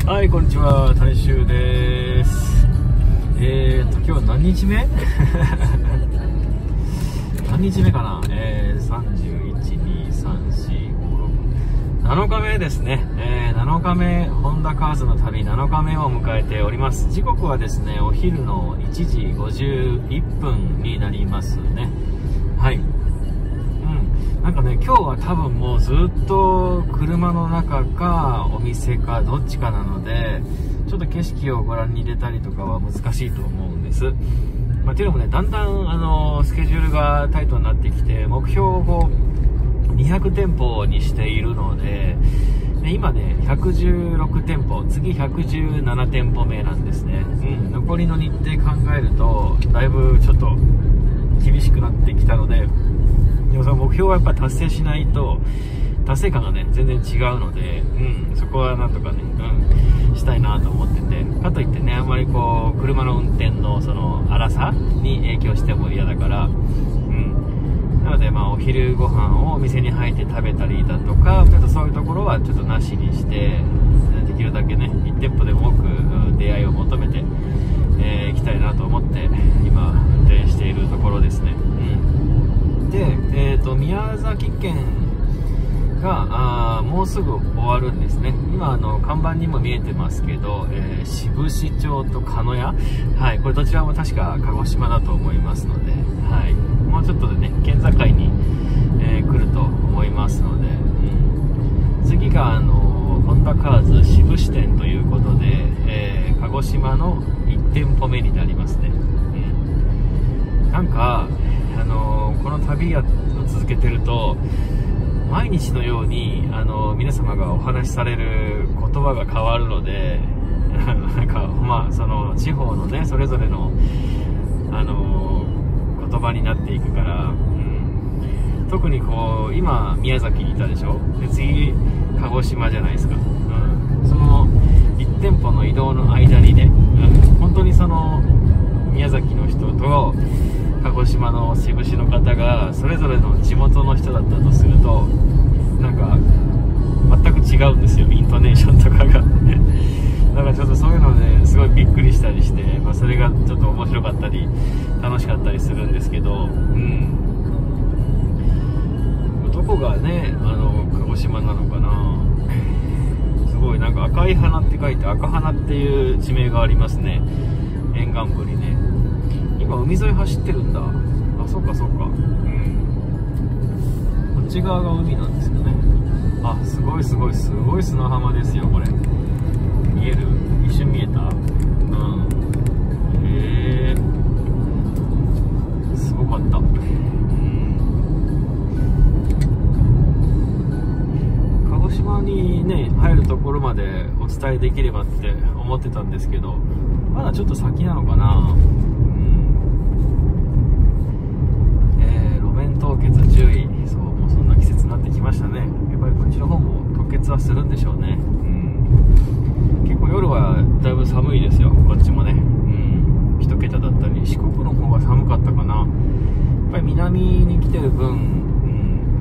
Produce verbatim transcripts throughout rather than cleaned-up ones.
はい、こんにちは、大衆です。えーと、今日何日目何日目かな、えー、さんじゅういち、に、さん、よん、ご、ろく、なのかめですね。えー、なのかめ、ホンダカーズの旅なのかめを迎えております。時刻はですね、お昼のいちじごじゅういっぷんになりますね。はい。なんかね、今日は多分もうずっと車の中かお店かどっちかなので、ちょっと景色をご覧に出たりとかは難しいと思うんです。まあ、というのもね、だんだんあのスケジュールがタイトになってきて、目標をにひゃくてんぽにしているので、で今ねひゃくじゅうろくてんぽ、次ひゃくじゅうななてんぽめなんですね。うん、残りの日程考えるとだいぶちょっと厳しくなってきたので、でもその目標はやっぱ達成しないと達成感がね全然違うので、うん、そこはなんとかね、うん、したいなと思ってて、かといってねあんまりこう車の運転のその荒さに影響しても嫌だから、うん、なのでまあお昼ご飯をお店に入って食べたりだとか、ちょっとそういうところはちょっとなしにして、できるだけねいち店舗でも多く出会いを求めて、えー、行きたいなと思って今運転しているところですね。で、えーと、宮崎県があもうすぐ終わるんですね。今あの看板にも見えてますけど、えー、志布志町と鹿屋、はい、これどちらも確か鹿児島だと思いますので、はい、もうちょっとでね県境に、えー、来ると思いますので、うん、次があのホンダカーズ志布志店ということで、えー、鹿児島のいち店舗目になりますね。うん、なんかあのこの旅を続けてると毎日のようにあの皆様がお話しされる言葉が変わるのでなんかまあその地方のねそれぞれのあの言葉になっていくから、うん、特にこう今宮崎にいたでしょ、で次鹿児島じゃないですか、うん、そのいち店舗の移動の間にね、うん、本当にその宮崎の人と鹿児島の志布志の方がそれぞれの地元の人だったとすると、なんか全く違うんですよ、イントネーションとかがだからちょっとそういうのですごいびっくりしたりして、まあ、それがちょっと面白かったり楽しかったりするんですけど、うん、どこがねあの鹿児島なのかな。すごいなんか赤い花って書いて赤花っていう地名がありますね、沿岸部にね。今海沿い走ってるんだ。あ、そうかそうか。うん。こっち側が海なんですよね。あ、すごいすごいすごい砂浜ですよこれ。見える？一瞬見えた？うん。へえ。すごかった。うん。鹿児島にね入るところまでお伝えできればって思ってたんですけど、まだちょっと先なのかな。凍結注意、そう、もうそんな季節になってきましたね。やっぱりこっちの方も凍結はするんでしょうね。うん、結構夜はだいぶ寒いですよこっちもね。うん、一桁だったり、四国の方が寒かったかな。やっぱり南に来てる分、うん、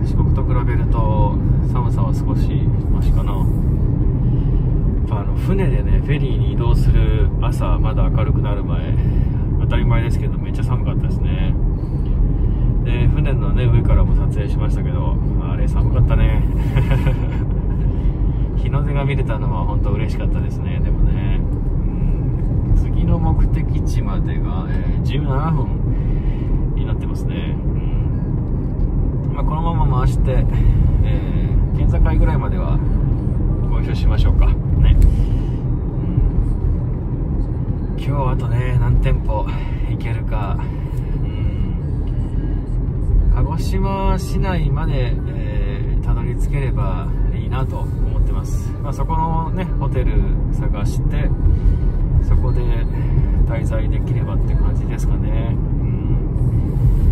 四国と比べると寒さは少しマシかな。やっぱあの船でねフェリーに移動する朝まだ明るくなる前、当たり前ですけどめっちゃ寒かったですね。で船の、ね、上からも撮影しましたけど、あれ寒かったね日の出が見れたのは本当嬉しかったですね。でもね、うん、次の目的地までが、えー、じゅうななふんになってますね。うん、まあ、このまま回して、えー、県境ぐらいまではご一緒しましょうかね。うん、今日あとね何店舗行けるか。鹿児島市内まで、えー、たどり着ければいいなと思ってます。まあ、そこのねホテル探してそこで滞在できればって感じですかね。うん、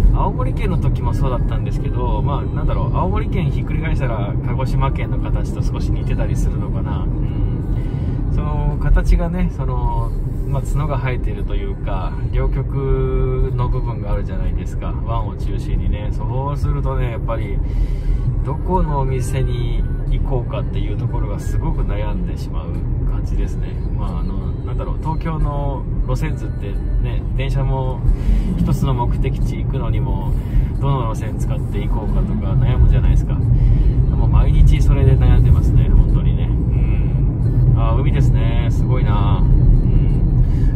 青森県の時もそうだったんですけど、まあなんだろう、青森県ひっくり返したら鹿児島県の形と少し似てたりするのかな。うん、その形がねそのまあ、角が生えているというか両極の部分があるじゃないですか、湾を中心にね。そうするとねやっぱりどこのお店に行こうかっていうところがすごく悩んでしまう感じですね。まああのなんだろう、東京の路線図ってね、電車も一つの目的地行くのにもどの路線使って行こうかとか悩むじゃないですか。もう毎日それで悩んでますね、本当にね。うん、あ、海ですね、すごいな。うん、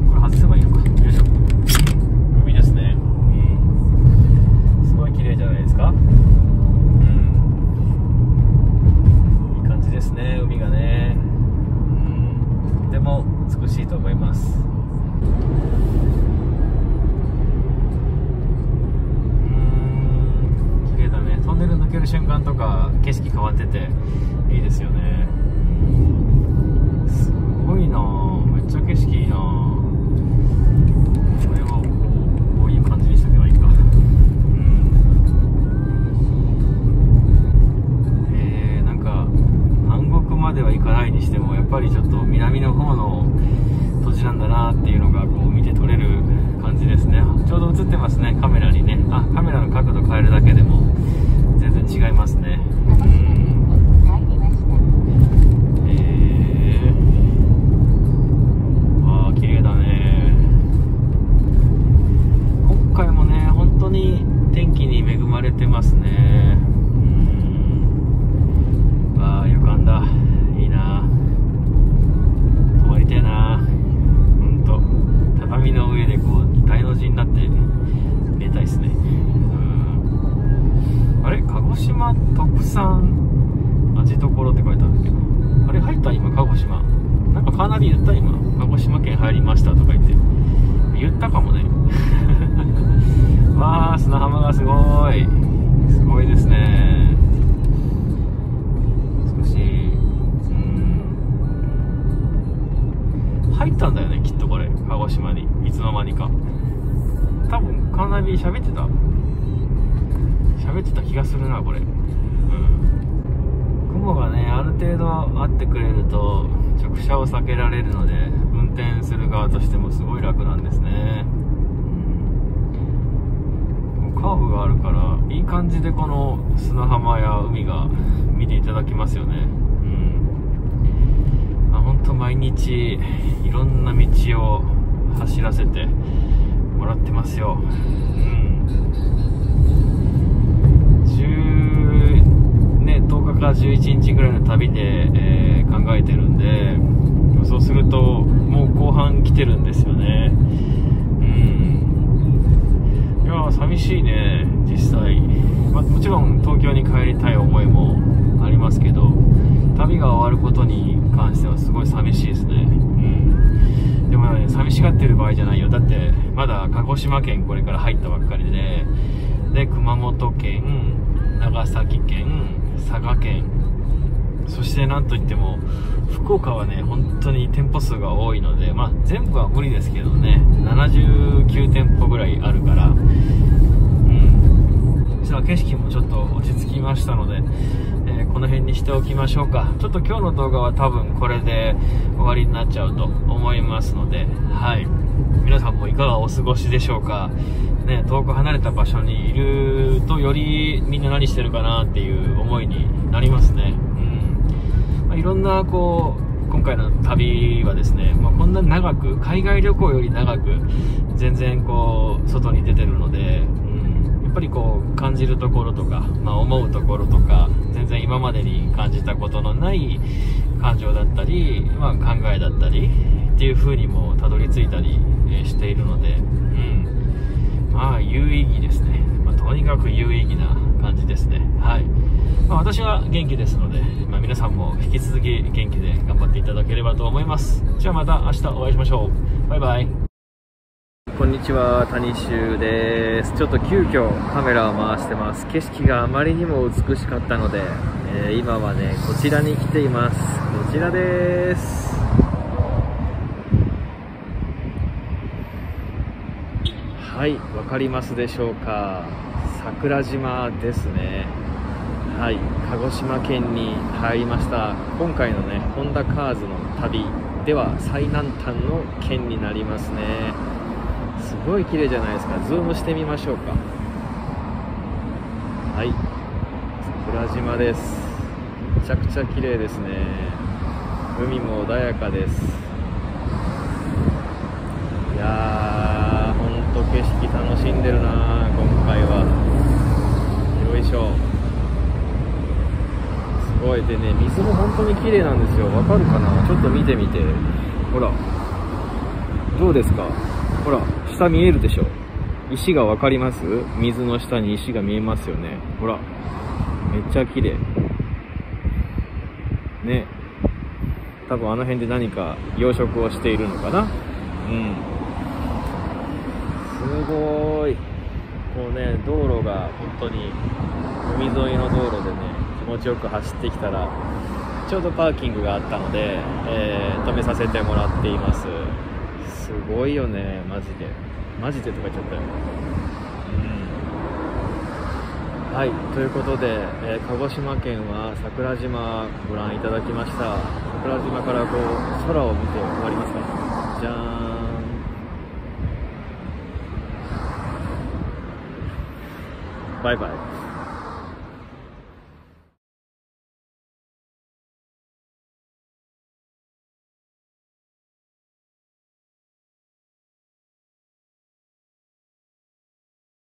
これ外せばいいのか。よいしょ。海ですね。うん、すごい綺麗じゃないですか。うん、いい感じですね、海がね。うん、とても美しいと思います。トンネル抜ける瞬間とか景色変わってていいですよね。すごいな、めっちゃ景色いいな。これはこう、こういう感じにしとけばいいか。うん、えー、なんか南国までは行かないにしてもやっぱりちょっと南の方の土地なんだなっていうのがこう見て取れる感じですね。ちょうど映ってますね、カメラにね。あ、カメラの角度変えるだけでも全然違いますね。うん、えー、あー綺麗だね。今回もね本当に天気に恵まれてますね。うん、あー、床んだ、いいな、泊まりたいな。ほんと畳の上でこう大の字になって寝たいですね。あれ、鹿児島特産味どころって書いてあるけど、あれ入った今鹿児島なんかかなり言った今鹿児島県入りましたとか言って言ったかもね。わあ、砂浜がすごいすごいですね。少し、うん、入ったんだよねきっとこれ鹿児島にいつの間にか。多分カーナビ喋ってた喋ってた気がするなこれ。うん、雲がねある程度あってくれると直射を避けられるので運転する側としてもすごい楽なんですね。うん、カーブがあるからいい感じでこの砂浜や海が見ていただきますよね。うん、まあ、ほんと毎日いろんな道を走らせてもらってますよ。うん、ね、とおかかじゅういちにちぐらいの旅で、えー、考えてるんで、そうするともう後半来てるんですよね。うん、いやー寂しいね実際、まあ、もちろん東京に帰りたい思いもありますけど、旅が終わることに関してはすごい寂しいですね。うん、でもね、寂しがってる場合じゃないよ。だってまだ鹿児島県これから入ったばっかりで、で熊本県、長崎県、佐賀県、そしてなんといっても福岡はね本当に店舗数が多いので、まあ全部は無理ですけどね、ななじゅうきゅうてんぽぐらいあるから、うん、実は景色もちょっと落ち着きましたので、えー、この辺にしておきましょうか。ちょっと今日の動画は多分これで終わりになっちゃうと思いますので、はい、皆さんもいかがお過ごしでしょうか。ね、遠く離れた場所にいるとよりみんな何してるかなっていう思いになりますね。うん、まあ、いろんなこう今回の旅はですね、まあ、こんな長く海外旅行より長く全然こう外に出てるので、うん、やっぱりこう感じるところとか、まあ、思うところとか全然今までに感じたことのない感情だったり、まあ、考えだったりっていう風にもたどり着いたりしているので、うん、まあ有意義ですね。まあ、とにかく有意義な感じですね。はい、まあ、私は元気ですので、まあ、皆さんも引き続き元気で頑張っていただければと思います。じゃあまた明日お会いしましょう。バイバイ。こんにちは、谷修です。ちょっと急遽カメラを回してます。景色があまりにも美しかったので、えー、今はねこちらに来ています。こちらです。はい、わかりますでしょうか。桜島ですね。はい、鹿児島県に入りました。今回のねホンダカーズの旅では最南端の県になりますね。すごい綺麗じゃないですか。ズームしてみましょうか。はい、桜島です。めちゃくちゃ綺麗ですね。 海も穏やかです。いやー、ほんと景色楽しんでるな今回は。よいしょ。すごい。でね、水も本当に綺麗なんですよ。わかるかな、ちょっと見てみて。ほらどうですか。ほら下見えるでしょ。石がわかります？水の下に石が見えますよね。ほらめっちゃ綺麗ね。多分あの辺で何か養殖をしているのかな。うん、すごい。こうね、道路が本当に海沿いの道路でね、気持ちよく走ってきたらちょうどパーキングがあったので、えー、止めさせてもらっています。すごいよね、マジでマジでとか言っちゃったよ。うん、はい、ということで、えー、鹿児島県は桜島ご覧いただきました。桜島からこう空を見て終わりますか。じゃーん。バイバイ。